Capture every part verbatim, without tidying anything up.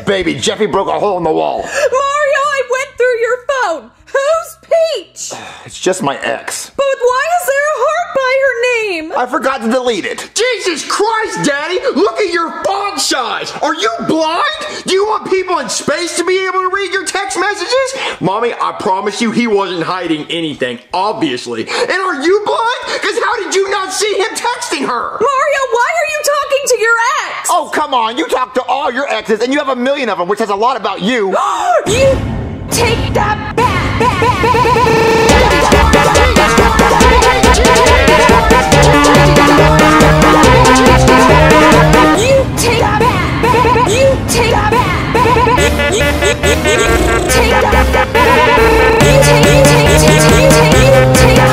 baby. Jeffy broke a hole in the wall. Mario, I went through your phone. Who's Peach? It's just my ex. But why is there a heart by her name? I forgot to delete it. Jesus Christ, Daddy! Look at your font size! Are you blind? Do you want people in space to be able to read your text messages? Mommy, I promise you he wasn't hiding anything, obviously. And are you blind? Because how did you not see him texting her? Mario, why are you talking to your ex? Oh, come on. You talk to all your exes, and you have a million of them, which says a lot about you. You take that back! back, back, back, back. You take that back! You take that back! You take that back! You take, you take, you take, you take, you take that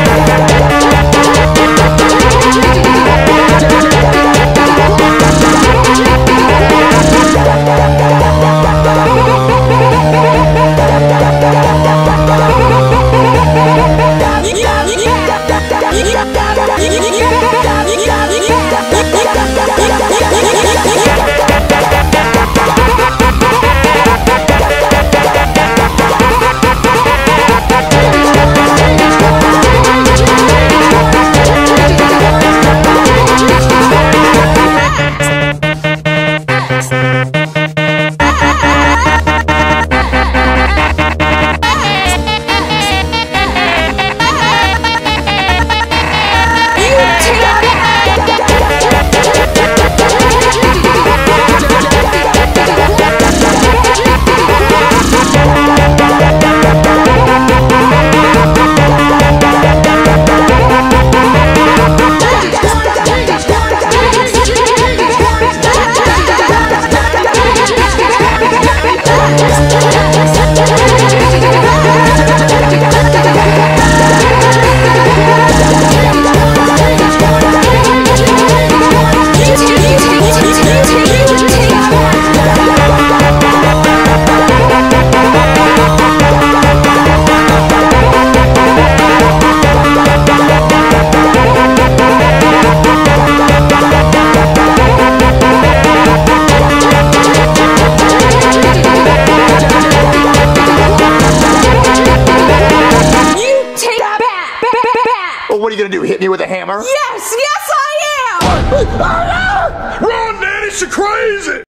What are you gonna do, hit me with a hammer? Yes, yes I am! Run, Daddy, she's crazy!